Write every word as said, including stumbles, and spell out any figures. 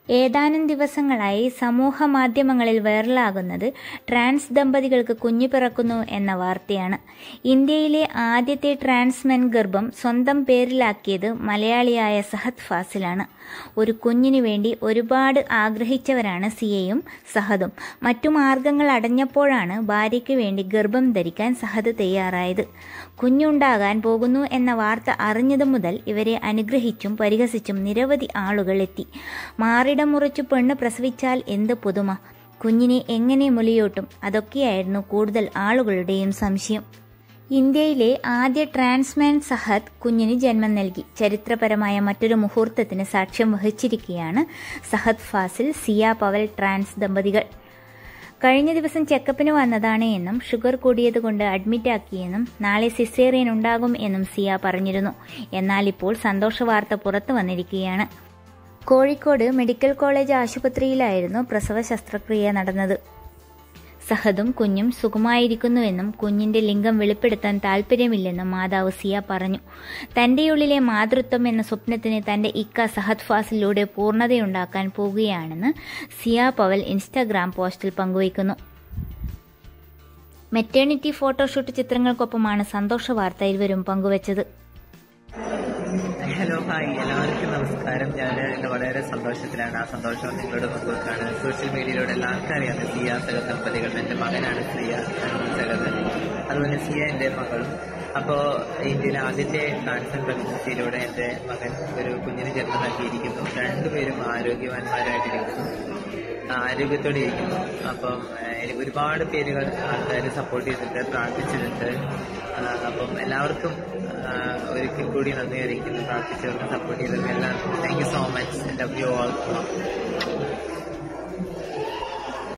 ഏതാനും ദിവസങ്ങളായി സമൂഹ മാധ്യമങ്ങളിൽ വൈറലാകുന്നത് ട്രാൻസ് ദമ്പതികൾക്ക് കുഞ്ഞു പിറക്കുന്നു എന്ന വാർത്തയാണ്. ഇന്ത്യയിലെ ആദ്യത്തെ ട്രാൻസ്മെൻ ഗർഭം സ്വന്തം പേരിലാക്കിയത് മലയാളിയായ സഹദ് ഫാസിലാണ്. ഒരു കുഞ്ഞിനു വേണ്ടി ഒരുപാട് ആഗ്രഹിച്ചവരാണ് സിയയും സഹദും. മറ്റു മാർഗങ്ങൾ അടഞ്ഞപ്പോഴാണ് ഭാര്യയ്ക്ക് വേണ്ടി ഗർഭം ധരിക്കാൻ സഹദ് തയ്യാറായത്. കുഞ്ഞുണ്ടാകാൻ പോകുന്നു എന്ന വാർത്ത അറിഞ്ഞതു മുതൽ ഇവരെ അനുഗ്രഹിച്ചും പരിഹസിച്ചും നിരവധി ആളുകൾ എത്തി. മാറിടം മുറിച്ചു പെണ്ണ് പ്രസവിച്ചാൽ എന്ത് പുതുമ, കുഞ്ഞിനെ എങ്ങനെ മുലയൂട്ടും, അതൊക്കെയായിരുന്നു കൂടുതൽ ആളുകളുടെയും സംശയം. ഇന്ത്യയിലെ ആദ്യ ട്രാൻസ്മാൻ സഹദ് കുഞ്ഞിന് ജന്മം നൽകി. ചരിത്രപരമായ മറ്റൊരു മുഹൂർത്തത്തിന് സാക്ഷ്യം വഹിച്ചിരിക്കുകയാണ് സഹദ് ഫാസിൽ സിയ പവൽ ട്രാൻസ് ദമ്പതികൾ. കഴിഞ്ഞ ദിവസം ചെക്കപ്പിന് വന്നതാണ് എന്നും ഷുഗർ കൂടിയതുകൊണ്ട് അഡ്മിറ്റാക്കിയെന്നും നാളെ സിസേറിയൻ ഉണ്ടാകും എന്നും സിയ പറഞ്ഞിരുന്നു. എന്നാൽ ഇപ്പോൾ സന്തോഷ വാർത്ത പുറത്തു വന്നിരിക്കുകയാണ്. കോഴിക്കോട് മെഡിക്കൽ കോളേജ് ആശുപത്രിയിലായിരുന്നു പ്രസവ ശസ്ത്രക്രിയ നടന്നത്. സഹദും കുഞ്ഞും സുഖമായിരിക്കുന്നുവെന്നും കുഞ്ഞിന്റെ ലിംഗം വെളിപ്പെടുത്താൻ താല്പര്യമില്ലെന്നും മാതാവ് സിയ പറഞ്ഞു. തന്റെയുള്ളിലെ മാതൃത്വം എന്ന സ്വപ്നത്തിന് തന്റെ ഇക്ക സഹദ് ഫാസിലൂടെ പൂർണ്ണതയുണ്ടാക്കാൻ പോകുകയാണെന്ന് സിയ പവൽ ഇൻസ്റ്റാഗ്രാം പോസ്റ്റിൽ പങ്കുവയ്ക്കുന്നു. മെറ്റേണിറ്റി ഫോട്ടോഷൂട്ട് ചിത്രങ്ങൾക്കൊപ്പമാണ് സന്തോഷ വാർത്ത ഇരുവരും പങ്കുവച്ചത്. ഹലോ, ഹായ്, എല്ലാവർക്കും നമസ്കാരം. ഞാൻ വളരെ സന്തോഷത്തിലാണ്. ആ സന്തോഷം നിങ്ങളുടെ മുമ്പിലാണ്. സോഷ്യൽ മീഡിയയിലൂടെ എല്ലാവർക്കും അറിയാം സിയ സഹദ് ദമ്പതികൾ. എൻ്റെ മകനാണ് സിയ സഹദ്, അതുപോലെ സിയ എൻ്റെ മകളും. അപ്പോൾ ഇന്ത്യയിലെ ആദ്യത്തെ ട്രാൻസ്മെൻ പ്രഗ്നൻസിയിലൂടെ എൻ്റെ മകൻ ഒരു കുഞ്ഞിന് ജന്മം നൽകിയിരിക്കുന്നു. രണ്ടുപേരും ആരോഗ്യവാന്മാരായിട്ടിരിക്കുന്നു, ആരോഗ്യത്തോടെ ഇരിക്കുന്നു. അപ്പം എനിക്ക് ഒരുപാട് പേരുകൾ ആൾക്കാർ സപ്പോർട്ട് ചെയ്തിട്ട് പ്രാർത്ഥിച്ചിട്ടുണ്ട്. അപ്പം എല്ലാവർക്കും ഒരിക്കൽ കൂടി നന്ദി അറിയിക്കുന്നു. പ്രാർത്ഥിച്ചവർക്ക്, സപ്പോർട്ട് ചെയ്തവർക്ക് എല്ലാവർക്കും thank you so much. Love you all.